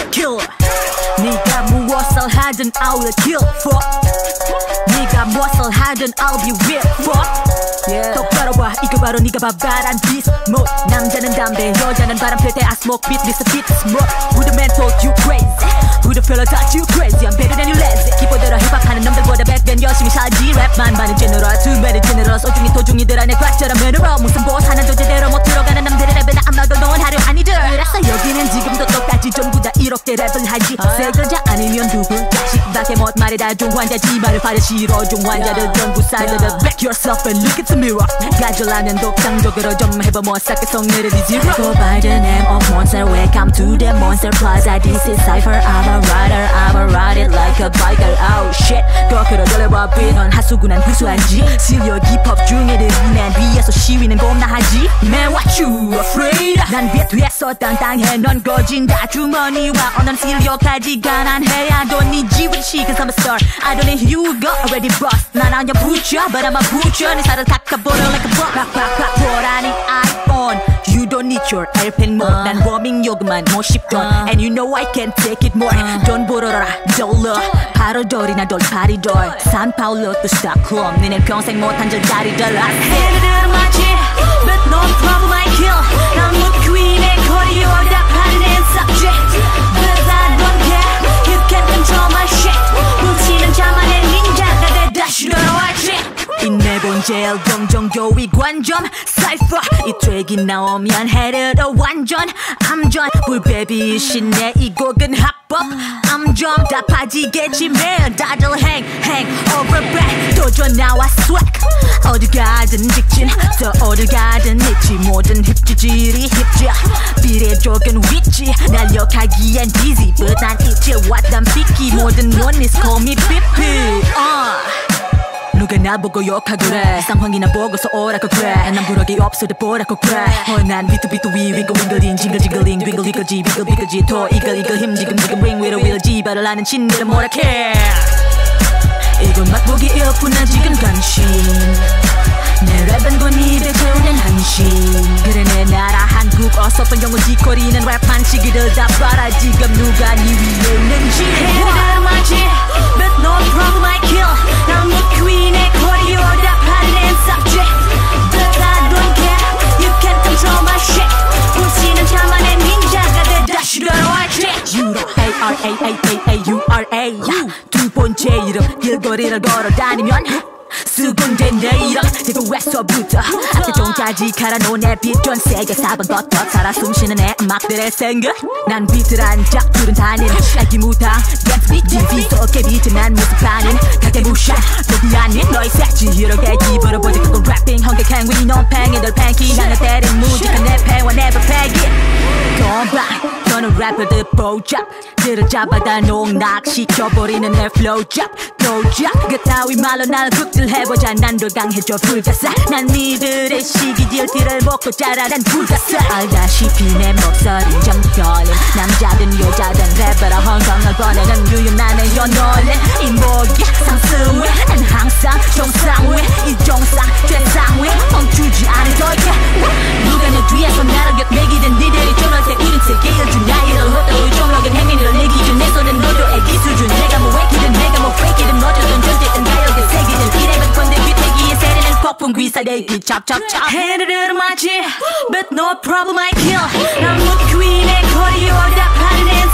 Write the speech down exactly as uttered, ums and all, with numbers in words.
kill. 네가 무엇을 하든 I will kill for. 네가 무엇을 하든 I'll be with for. Yeah. 똑바로 봐, 이거 바로 네가 바바란 beast mode. 남자는 담배, 여자는 바람 필 때 I smoke beat, mister Beat smoke. Who the man told you crazy? Who the fella taught you crazy? I'm better than you lazy. 기본대로 힙합하는 놈들보다 백배 열심히 살지. 랩만 많은 general, too many general. 소중히 도중이들 안에 과처럼 매너로 무슨 보스 하나도 제대로 못 들어가는 놈들의 랩에 나 I'm not alone 하려 아니들. 그래서 여기는 지금도 똑같이 전부 다 이렇게 랩을 하지. 세 글자 아니면 두 글자씩밖에 못 말해. 다 중환자지 말을 파려 싫어. 중환자들 전부 살려들. Back yourself and look at the mirror. 가져라면 독창적으로 좀 해봐. 못 삭게 속내를 뒤집어. Go by the name of monster. Welcome to the monster plaza. This is cypher. I'm a rider. I'ma ride it like a biker. Oh shit. 거꾸로 돌려봐. 넌 하수구난 구수한지. 실력 힙합 중애들이 난 위에서 시위는 겁나하지. Man what you afraid? 난 빛 위에서 땅땅해. 넌 거진다. 주머니와 언어는 실력까지 가난해. I don't need you with she cause I'm a star. I don't need you got already bust. 난 아니야 부처 but I'm a 부처. 네 살을 깎아버려 like a buck. 팍팍팍 보라니 iPhone. You don't need your airplane mode. uh. 난 워밍 요금만 몇십 돈. uh. And you know I can't take it more. uh. 돈 벌어라 dollar. 바로 돌이나 돌파리돌. 산파울로 또 스톡홈. 니네 평생 못한 절다리들. I said it in my chin but no problem I kill. 난 묻귀인의 거리에 원답하는 subject. But I don't care. You can't control my shit. 훔치는 자만의 닌자가 돼 다시 돌아왔지. 인내본 제일 동정교위 관점 사이퍼. 이 트랙이 나오면 헤르러 완전 암전. 불베비 신내 이 곡은 합법. 암점 다 빠지겠지 매일 다들 hang hang over back. 도전 나와 swag. 어디 가든 직진 더 어디 가든 있지. 모든 힙지질이 힙자 비례적인 위치. 날려가기엔 busy but 난 이제 왔단 삐끼. 모든 one is call me 삐삐. uh. 누가 나보고 욕하구래. 상황이나 보고서 오라고 그래. 난 부러기 없어도 보라고 그래. 어, 난 비투비투 위 위글 윙글인 징글징글링 윙글 이글지 위글 이글지 더 이글 이글 힘 지금 지금 링 위로 위로지 발을 하는 친구들은 뭐라 캐. 이건 맛보기 일뿐 아직은 간신. 내 랩은 곧 입에 채우는 한신. 그래 내 나라 한국 어설픈 영어 지거리는 랩 한치기들 다 봐라. 지금 누가 니 위에 있는지. 해를 맞지 but no problem I kill. 난 묻귀인의 거리에 원답하는 subject. But I don't care. You can't control my shit. 부시는 자만의 닌자가 돼 다시 돌아왔지. 유로 A R A A A A U R A. 두 번째 이름 길거리를 걸어다니면 수군된 내 이름. 대구에서부터 앞대종까지 갈아놓은 내 비전 세계 사번 덧덧 살아 숨쉬는 내 음악들의 생각. 난 비틀 한짝 둘은 다닌 알기 못한 댄스 비트. 티비 속에 비트난 모습하는 가게 무샤 녹이 아닌 너의 색지 이렇게 기분을 보지. 그건 래핑 hon객행 위 논팽이 널 팬키. 나는 때린 무직한 내 패와 never peg it. 건방 너는 래퍼들 보잡 들을 잡아다 농락시켜버리는 내 flow 잡 도잡. 그 따위 말로 날 흡들해보자. 난 더 강해져 불가사. 난 니들의 시기질들을 먹고 자라난 불가사. 알다시피 내 목소린 좀 떨림. 남자든 여자든 랩으로 헌성을 보내는 유연한의 연놀림. 이 뭐야 상승회. 난 항상 정상회. 이 정상 최상회. 멈추지 않을 거야. 누가 내 뒤에서 나를 곁매기든 니들이 저럴 때 우린 세계를 준 나이를 헛다고 종록은 행위를 내 기준. 내 손은 너도 애기 수준. 내가 뭐 왜기든 내가 뭐 fake이든 어쩌든 존재든 가요계 세계든 이래면 건데 귀태기에 세리는 폭풍 귀살대기 찹찹찹. 해를 맞지 but no problem I kill. 난 묻귀인의 거리에 원답하는